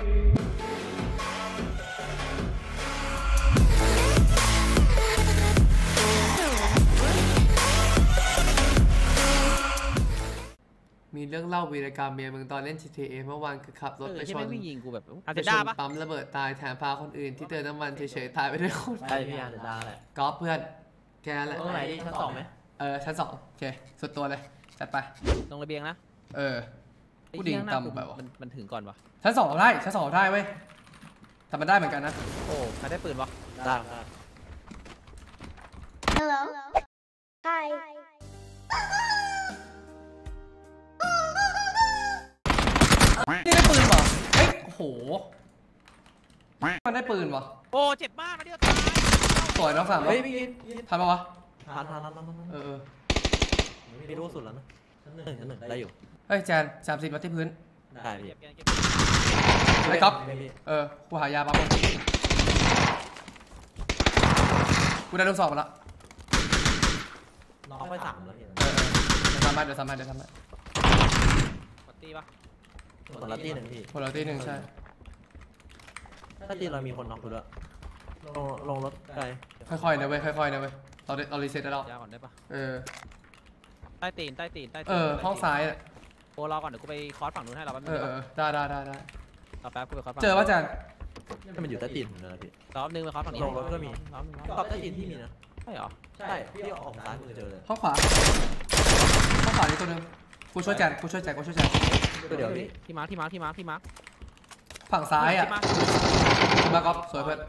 มีเรื่องเล่าวีรกรรมเมียมึงตอนเล่น GTA เมื่อวานคือขับรถไปชนยิงกูแบบปั๊มระเบิดตายแถมพาคนอื่นที่เติมน้ำมันเฉยๆตายไปด้วยคนใช่พี่อาร์เดด้าแหละก๊อฟเพื่อนแกแหละตรงไหนดิชั้น2ไหมชั้น2โอเคสุดตัวเลยจัดไปตรงระเบียงนะผู้ดิ่งต่ำแบบมันถึงก่อนวะชั้น2เราได้ชั้น2เราได้เว้ยทำมันได้เหมือนกันนะโอ้ใครได้ปืนวะได้ Hello Hi นี่ได้ปืนวะเฮ้ยโอ้โหมันได้ปืนวะโอ้เจ็บมากนะเดี๋ยวตายสวยน้องสามเฮ้ยพี่ทันปะวะทันพี่รู้สุดแล้วนะชั้นหนึ่งได้อยู่เฮ้ยแจน30มาที่พื้นได้พี่ไอ้ก๊อฟกูหายาปั๊บกูได้ลูกศรมาแล้วน้องไป3แล้วพี่เดี๋ยวทำมาปตีปะคนละตีหนึ่งพี่คนละตีหนึ่งใช่ถ้าตีเรามีคนน็อกด้วยลงรถไกลค่อยๆนะเว้ยเรารีเซ็ตได้แล้วยาก่อนได้ปะใต้ตีนห้องซ้ายโอ้รอก่อนเดี๋ยวกูไปคอร์สฝั่งนู้นให้เราแป๊บนึงได้รอแป๊บกูไปคอร์สฝั่งเจอป่ะจันมันอยู่ใต้ตีนผมเลยพี่รอบนึงไปคอร์สฝั่งนี้ลงรถก็มีตอบใต้ตีนที่มีนะใช่หรอใช่พี่ออกซ้ายมือเจอเลยห้องขวานี่ตัวนึงกูช่วยแจนเดี๋ยวที่มาร์คฝั่งซ้ายมาก๊อฟสวยเพื่อน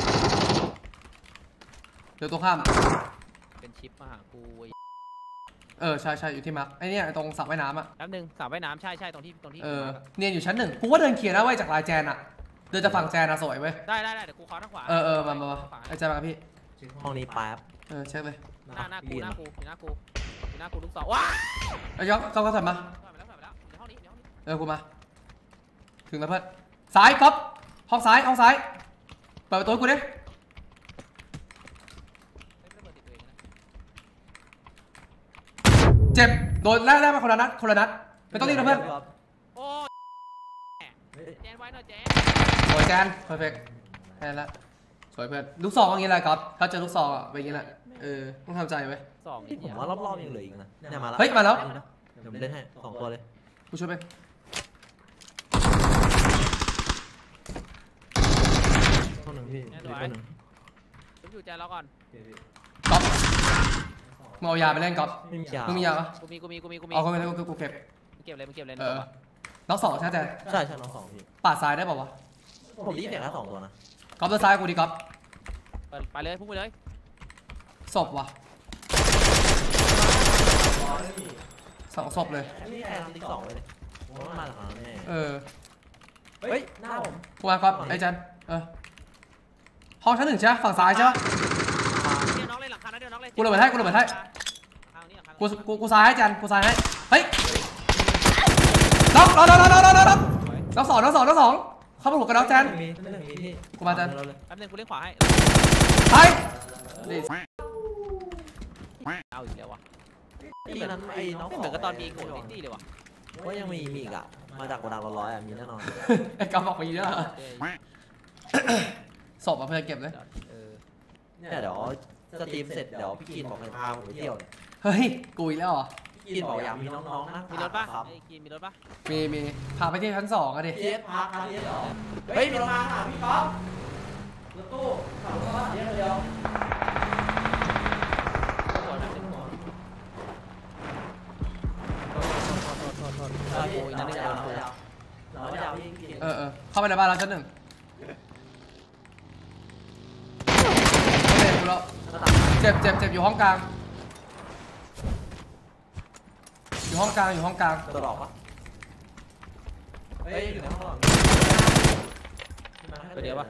เดี๋ยวตรงข้ามเป็นชิปมาหากูใช่อยู่ที่มาร์คไอเนี่ยตรงสระว่ายน้ำแป๊บนึงสระว่ายน้ำใช่ตรงที่เนียนอยู่ชั้น1กูว่าเดินเขียนนะเว้ยจากลายแจนเดินจะฝั่งแจนสวยเว้ยได้เดี๋ยวกูคอร์สทางขวามาไอแจนมาพี่ห้องนี้แป๊บเช็คเลยหน้ากูลูกศรว้าไอ้ยอกเข้าถัดมาเดี๋ยวห้องนี้กูมาถึงแล้วเพื่อนซ้ายก๊อฟห้องซ้ายเปิดประตูกูดิเจ็บโดนแรกมาคนละนัดไม่ต้องรีบนะเพื่อนโอ้แจนไว้หน่อยแจนสวยแจนเพอร์เฟกต์แจนละสวยเพื่อนลูกซองอย่างงี้แหละก๊อฟถ้าเจอลูกซองเป็นอย่างงี้แหละต้องทำใจไว้ผมว่ารอบยังเหลืออีกนะเนี่ยมาแล้วเฮ้ยมาแล้วเดี๋ยวเล่นให้2ตัวเลยกูช่วยไปตัวหนึ่งพี่ตัวหนึ่งผมอยู่แจนแล้วก่อนก๊อฟมึงเอายาไปเล่นก๊อฟมึงมียาปะกูมีเอาเข้าไปแล้วกูเก็บเลยน้อง2ใช่ไหมใช่น้อง2พี่ปาดซ้ายได้ป่าวะผมดีแต่แค่2ตัวนะก๊อฟตัวซ้ายกูดิก๊อฟไปเลยพุ่งไปเลยศพวะ2ศพเลยนี่แอนติ๊ก2เลยผมมาหลังแน่เฮ้ยหน้าผมกูมาก๊อฟไอ้จันห้องชั้น1ใช่ฝั่งซ้ายใช่ปะกูระเบิดให้กูซ้ายให้จันกูซ้ายให้เฮ้ยน็อกน้องสองเข้ามาหัวกระดอกจันกูมาจันแป๊บนึงกูเล่นขวาให้ไปเอาอีกแล้ววะตีนั้นไอ้น้องเหมือนกับตอนมีโกดตี้เลยวะว่ายังมีอีกอ่ะมาจากโกดัง100มีแน่นอนไอ้กำบอกมีเยอะศพเพื่อนเก็บเลยเนี่ยเดี๋ยวสตรีมเสร็จเดี๋ยวพี่กินบอกให้พาผมไปเที่ยวเฮ้ยกูอีกแล้วเหรอพี่กินบอกอยากมีน้องๆนะมีรถป่ะมีรถป่ะมีพาไปที่ชั้น2กันดิเจี๊ยบพาเจี๊ยบเหรอเฮ้ยมีรถมาค่ะพี่ก๊อฟรถตู้ขับรถมาเดียวเข้าไปในบ้านเราชั้น1เจ็บอยู่ห้องกลางตัวหลอกปะเฮ้ยอยู่ในห้องหลอกตัวเดียวปะ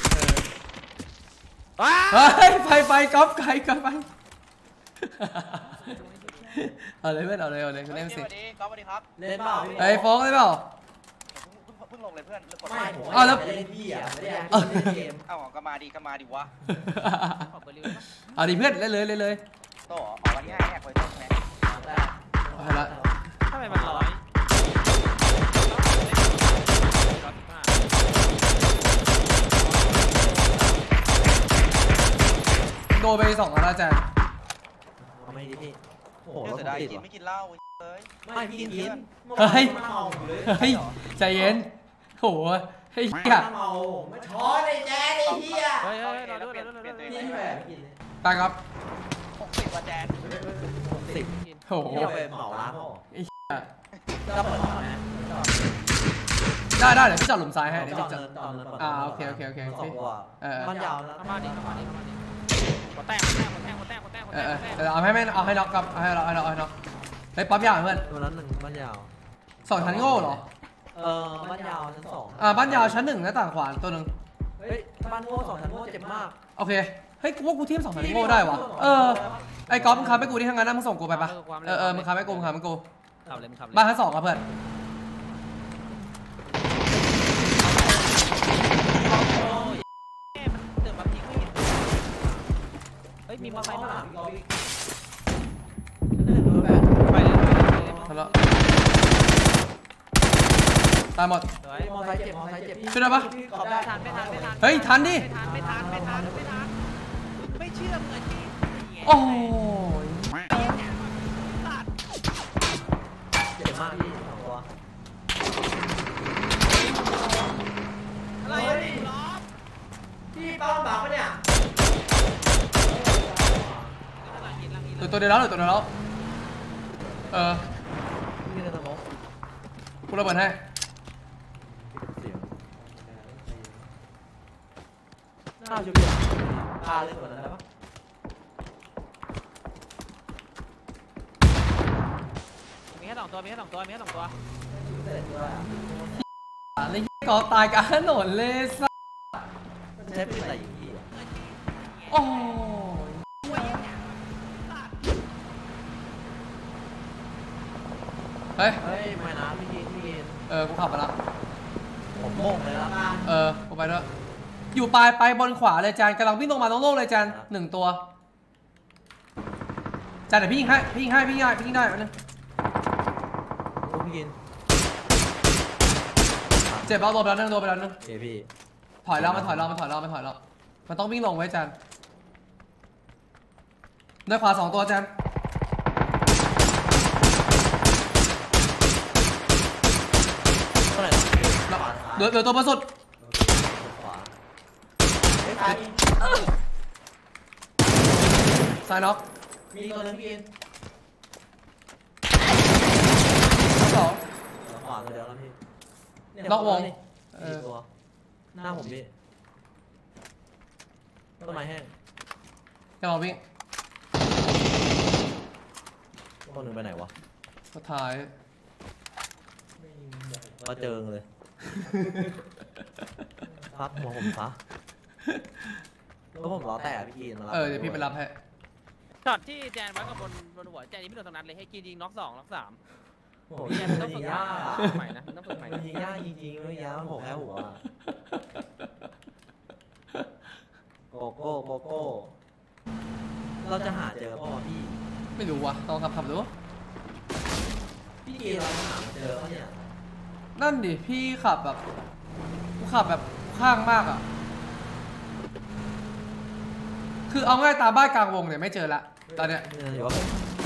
เฮ้ยไปก๊อฟไกลไปเอาเลยเพื่อนเอาเลยเล่นสิก๊อฟสวัสดีครับเล่นเปล่าเฮ้ยโฟกเล่นเปล่าเพิ่งลงเลยเพื่อนไม่แล้วเล่นพี่อ่ะไม่ได้เกมก็มาดีวะเอาดิเพื่อนเล่นเลยโต้ออกวันที่5แหกไปต้นแม็กได้ละทำไมมันร้อยไป2แล้วแจนเอาไม่ดีพี่โอ้โหเสียดายกินไม่กินเหล้าเฮ้ยไม่กินเฮ้ยใจเย็นโหเฮ้ยเมาไม่ช้อนไอ้แจ๊ดไอ้เหี้ยเฮ้ยรอด้วยนี่แหละกินไปครับ 60ว่าแจนโหที่เราไปเหมาร้านเขาไอ้เหี้ยจะเปิดต่อไหมได้เดี๋ยวพี่จอดหลุมซ้ายให้เดี๋ยวพี่จอด โอเคบ้านยาวนะเข้ามาดิหัวแตกเดี๋ยวเอาให้แม่เอาให้น็อกครับเอาให้น็อกเฮ้ยปั๊บยาวเพื่อนตัวนั้นหนึ่งบ้านยาว 2 ชั้นโง่เหรอบ้านยาวชั้น2 บ้านยาวชั้น 1หน้าต่างขวาตัวนึงเฮ้ยบ้านโง่2ชั้นโง่เจ็บมากโอเคเฮ้ยกูว่ากูทีม2 ชั้นโง่ได้วะไอ้ก๊อฟมึงค้ำให้กูที่ทางนั้นนะมึงส่งกูไปปะมึงค้ำให้กูขับเลยบ้านชั้น 2ครับเพื่อนเติมแบบนี้ไม่เห็นเฮ้ยมีมอไซค์มาไปเลยทันแล้วตายหมดสวยมอไซค์เจ็บพี่ช่วยได้ปะได้ไม่ทันเฮ้ยทันดิไม่เชื่อมึงอาชีพโอ้ยเจ็บมากพี่2ตัวอะไรนี่ล้อพี่ป้อมบักปะเนี่ยตัวเดียวแล้วพี่ในสมองกูระเบิดให้น่าจะเป็นพาเลยกว่านั้นได้ปะมีแค่2ตัวเสร็จด้วยเลยกอตายกลางถนนเลยสัสใช้ปืนอะไรอยู่พี่โอ้ยเฮ้ยไม่นะพี่กินกูขับมาละผมโม่งเลยละกันกูไปด้วยอยู่ปลายไปบนขวาเลยจานกำลังวิ่งลงมาโล่งๆเลยจาน1 ตัวจานเดี๋ยวพี่ยิงได้แป๊บนึงพี่กินเจ็บแล้วโดนไปแล้วนึงเอพี่ถอยแล้วมันต้องวิ่งลงไว้จานด้านขวา2 ตัวจานเท่าไหร่เหลือตัวประสุดขวาซ้ายน็อกมีตัวนึงพี่กิน 2 ขวาตัวเดียวแล้วพี่ล็อกวงตัวหน้าผมพี่ต้นไม้แห้งกำลังวิ่งต้นหนึ่งไปไหนวะสุดท้ายมาเจอเลยพัดหัวผมซะแล้วผมล้อแตกพี่กินมาเดี๋ยวพี่ไปรับให้ช็อตที่แจนไว้กับบนหัวแจนยังไม่โดนตรงนั้นเลยให้กินยิงน็อก2 น็อก 3 โอ้โหแจนมันต้องยิฝึงกยากใหม่นะต้องฝึกใหม่มันยิงยากจริงๆไม่ยากมันโผล่แค่หัวโกโก้เราจะหาเจอพ่อพี่ไม่รู้วะต้องขับดูพี่เกเราหาเจอเขาเนี่ยนั่นดิพี่ขับแบบข้างมากอ่ะคือเอาง่ายตามบ้านกลางวงเนี่ยไม่เจอละตอนเนี้ยอยู่ว่า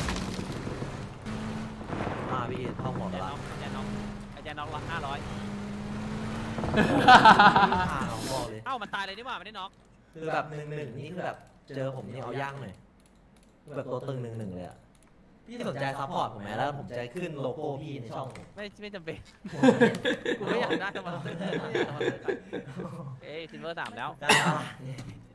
พี่เข้าหัวแจไปนละน็อกแจนน็อกละ500 ของบอกเลยเอ้ามันตายเลยนี่หว่าไม่ได้น็อกคือแบบ1-1นี่คือแบบเจอผมนี่เอาย่างหน่อยแบบตัวตึง1-1เลยอ่ะพี่สนใจซัพพอร์ตผมไหมแล้วผมจะขึ้นโลโก้พี่ในช่องผมไม่จำเป็นกูไม่อยากได้สมาร์ทซิลเวอร์ 3 แล้วได้